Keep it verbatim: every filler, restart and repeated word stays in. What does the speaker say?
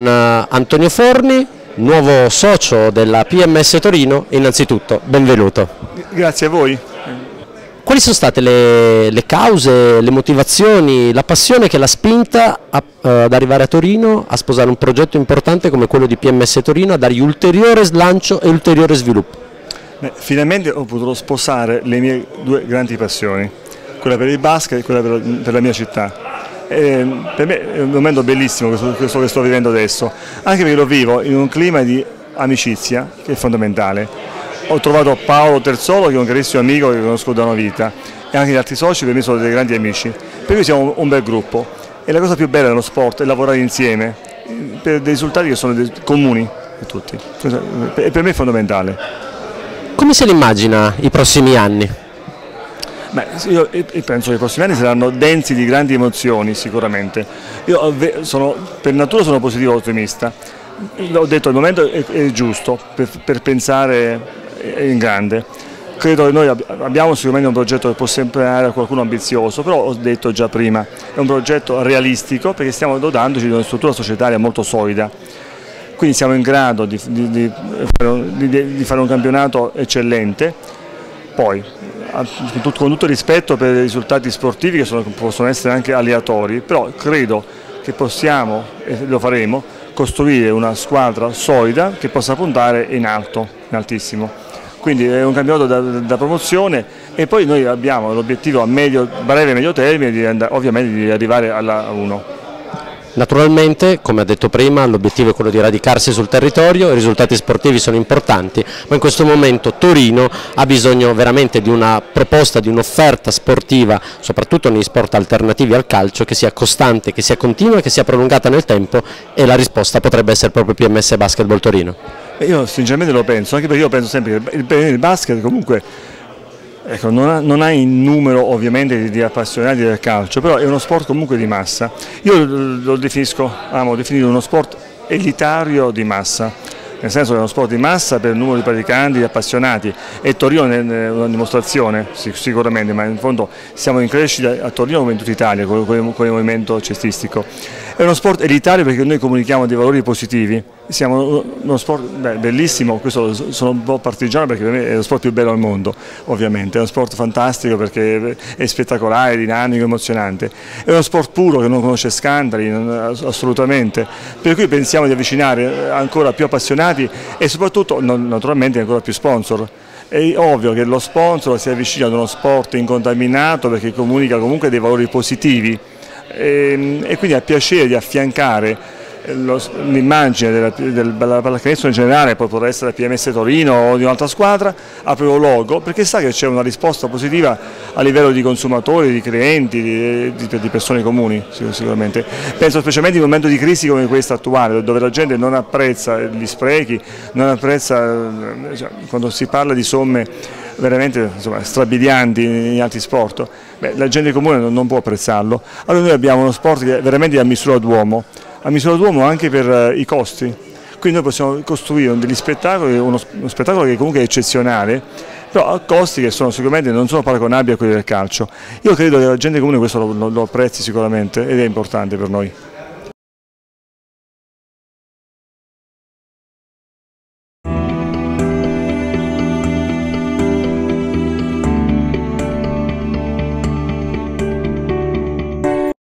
Antonio Forni, nuovo socio della P M S Torino, innanzitutto benvenuto. Grazie a voi. Quali sono state le, le cause, le motivazioni, la passione che l'ha spinta a, uh, ad arrivare a Torino, a sposare un progetto importante come quello di P M S Torino, a dargli ulteriore slancio e ulteriore sviluppo? Beh, finalmente ho potuto sposare le mie due grandi passioni, quella per il basket e quella per, per la mia città. E per me è un momento bellissimo questo, questo che sto vivendo adesso, anche perché lo vivo in un clima di amicizia che è fondamentale. Ho trovato Paolo Terzolo, che è un carissimo amico che conosco da una vita, e anche gli altri soci per me sono dei grandi amici, per cui siamo un bel gruppo e la cosa più bella dello sport è lavorare insieme per dei risultati che sono dei comuni per tutti, e per me è fondamentale. Come se li immagina i prossimi anni? Beh, io penso che i prossimi anni saranno densi di grandi emozioni sicuramente. Io sono, per natura sono positivo e ottimista. Ho detto il momento è, è giusto per, per pensare in grande. Credo che noi abbiamo sicuramente un progetto che può sembrare a qualcuno ambizioso, però ho detto già prima, è un progetto realistico perché stiamo dotandoci di una struttura societaria molto solida. Quindi siamo in grado di, di, di, di, di fare un campionato eccellente. Poi, con tutto il rispetto per i risultati sportivi che sono, possono essere anche aleatori, però credo che possiamo, e lo faremo, costruire una squadra solida che possa puntare in alto, in altissimo. Quindi è un campionato da, da promozione e poi noi abbiamo l'obiettivo a medio, breve e medio termine di andare, ovviamente di arrivare alla uno. Naturalmente, come ha detto prima, l'obiettivo è quello di radicarsi sul territorio, i risultati sportivi sono importanti, ma in questo momento Torino ha bisogno veramente di una proposta, di un'offerta sportiva, soprattutto negli sport alternativi al calcio, che sia costante, che sia continua e che sia prolungata nel tempo, e la risposta potrebbe essere proprio P M S Basketball Torino. Io sinceramente lo penso, anche perché io penso sempre che il, il basket comunque ecco, non, ha, non ha il numero ovviamente di, di appassionati del calcio, però è uno sport comunque di massa. Io lo definisco, amo definire uno sport elitario di massa, nel senso che è uno sport di massa per il numero di praticanti, di appassionati, e Torino è una dimostrazione sicuramente, ma in fondo siamo in crescita a Torino come in tutta Italia con, con, con il movimento cestistico. È uno sport elitario perché noi comunichiamo dei valori positivi, siamo uno sport beh, bellissimo, questo sono un po' partigiano perché per me è lo sport più bello al mondo, ovviamente, è uno sport fantastico perché è spettacolare, dinamico, emozionante, è uno sport puro che non conosce scandali, non, assolutamente, per cui pensiamo di avvicinare ancora più appassionati e soprattutto naturalmente ancora più sponsor. È ovvio che lo sponsor si avvicina ad uno sport incontaminato perché comunica comunque dei valori positivi, e, e quindi ha piacere di affiancare l'immagine della, della pallacanestro in generale, poi potrà essere la P M S Torino o di un'altra squadra, a proprio logo, perché sa che c'è una risposta positiva a livello di consumatori, di clienti, di, di, di persone comuni sicuramente. Penso specialmente in un momento di crisi come questo attuale, dove la gente non apprezza gli sprechi, non apprezza, cioè, quando si parla di somme veramente insomma, strabilianti in altri sport, beh, la gente comune non, non può apprezzarlo. Allora noi abbiamo uno sport che è veramente a misura d'uomo, a misura d'uomo anche per uh, i costi, quindi noi possiamo costruire degli spettacoli, uno, uno spettacolo che comunque è eccezionale, però a costi che sono sicuramente non sono paragonabili a quelli del calcio. Io credo che la gente comune questo lo, lo, lo apprezzi sicuramente ed è importante per noi.